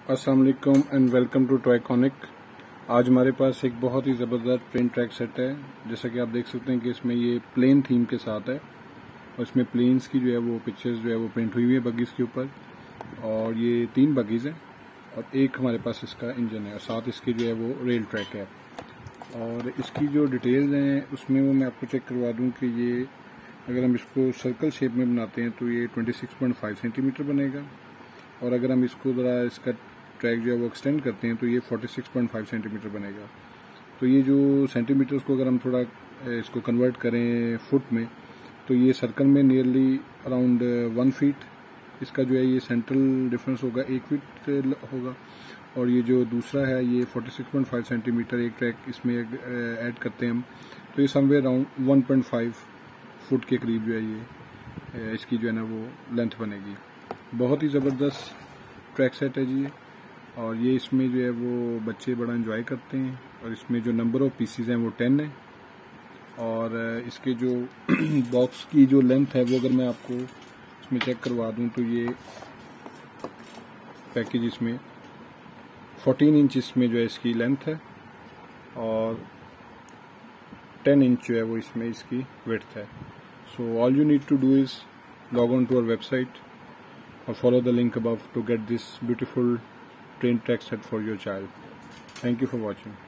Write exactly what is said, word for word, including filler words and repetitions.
अस्सलाम वालेकुम and welcome to टॉयकॉनिक। आज हमारे पास एक बहुत ही ज़बरदस्त प्लेन ट्रैक सेट है। जैसा कि आप देख सकते हैं कि इसमें ये प्लेन थीम के साथ है और इसमें प्लेन्स की जो है वो पिक्चर्स जो है वो प्रिंट हुई हुई है बगीज़ के ऊपर। और ये तीन बगीज़ हैं और एक हमारे पास इसका इंजन है और साथ इसकी जो है वो रेल ट्रैक है। और इसकी जो डिटेल्स हैं उसमें वो मैं आपको चेक करवा दूँ कि ये अगर हम इसको सर्कल शेप में बनाते हैं तो ये twenty six point five centimetre बनेगा, और अगर हम इसको ज़रा इसका ट्रैक जो है वो एक्सटेंड करते हैं तो ये forty six point five centimetre बनेगा। तो ये जो सेंटीमीटर्स को अगर हम थोड़ा इसको कन्वर्ट करें फुट में तो ये सर्कल में नियरली अराउंड वन फीट इसका जो है ये सेंट्रल डिफरेंस होगा, एक फीट होगा। और ये जो दूसरा है ये forty six point five centimetre एक ट्रैक इसमें ऐड करते हैं हम, तो ये somewhere around one point five foot के करीब जो है ये इसकी जो है ना वो लेंथ बनेगी। बहुत ही ज़बरदस्त ट्रैक सेट है जी, और ये इसमें जो है वो बच्चे बड़ा एंजॉय करते हैं। और इसमें जो नंबर ऑफ पीसीज हैं वो टेन है, और इसके जो बॉक्स की जो लेंथ है वो अगर मैं आपको इसमें चेक करवा दूं तो ये पैकेज इसमें फोर्टीन इंच इसमें जो है इसकी लेंथ है और टेन इंच जो है वो इसमें इसकी विड्थ है। So all you need to do is log on to our website or follow the link above to get this beautiful train track set for your child. Thank you for watching.